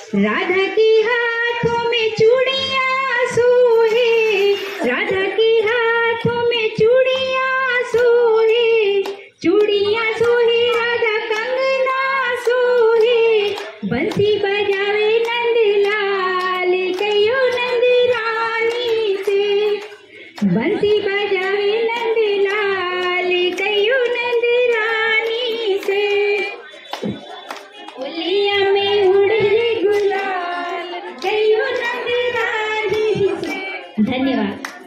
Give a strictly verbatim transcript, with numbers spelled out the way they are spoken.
राधा के हाथों में चूड़ियां सोहे, राधा के हाथों में चूड़ियां सोहे, चूड़ियां सोहे राधा कंगना सोहे। बंसी बजावे नंदलाल कहियो नंद रानी से, बंसी बजावे नंदलाल कहियो नंद रानी से। होलिया में उड़े गुलाल कहियो नंद रानी से। धन्यवाद।